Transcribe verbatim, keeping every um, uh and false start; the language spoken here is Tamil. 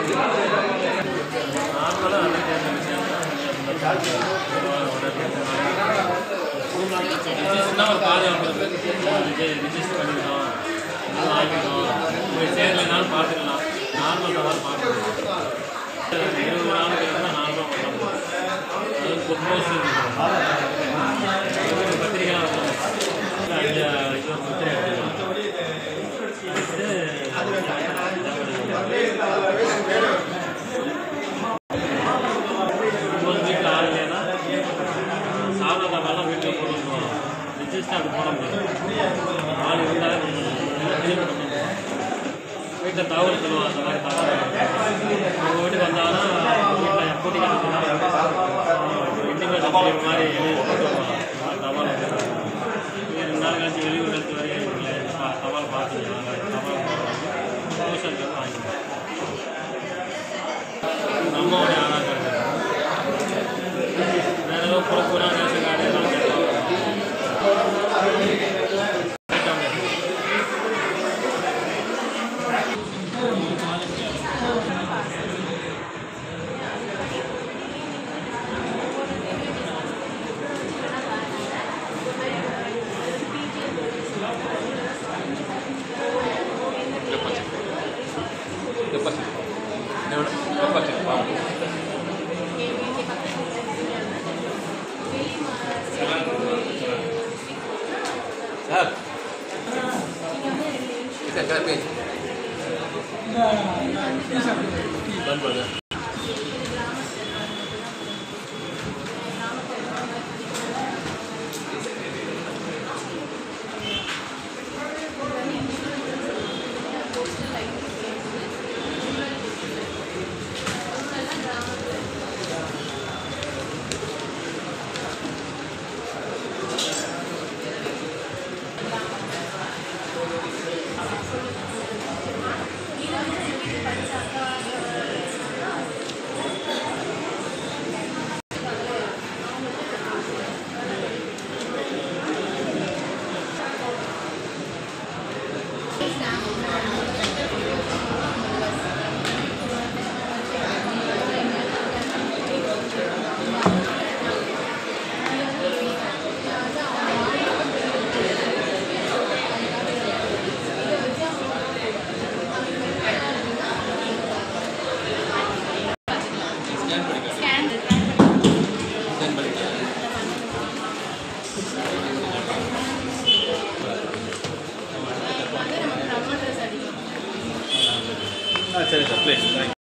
ஒரு பாதுகாப்பு ரிஜிஸ்டர் பண்ணிக்கலாம், வாங்கிக்கலாம், போய் சேரலைனாலும் பார்த்துக்கலாம். நார்மல் தான் பார்க்கலாம். இருபது நாளுக்கு இருந்தால் நார்மலாக பண்ணலாம். அதாவது புக்மோஸ் பத்திரிகைலாம் இருக்கும். அஞ்சு இது முத்திரை எடுத்துக்கலாம். ஒன்பது வீட்டில் ஆள் இல்லைன்னா சாதாரணமாக வீட்டில் போடணும். ரிஜிஸ்டர் அது போட முடியாது. ஆள் இருந்தால் வீட்டில் தகவல் சொல்லுவாங்க. அந்த மாதிரி தகவல் உங்கள் வீட்டுக்கு வந்தாலும் வீட்டில் எப்போட்டி இன்டிமேட் மாதிரி எழுதி போட்டு தகவல் ரெண்டு நாள் கழிச்சு வெளியூர் எடுத்து வரையும் தகவல் பார்த்துக்கலாம். தகவல் சோஷியல் வாங்கிக்கலாம். நம்மளுடைய ஆதார் கார்டு வேறு ஏதோ பொறுப்புனா ரேஷன் கார்டு எல்லாம் Sir, kita kat page. Ban boleh. சரி சார் ப்ளீஸ்.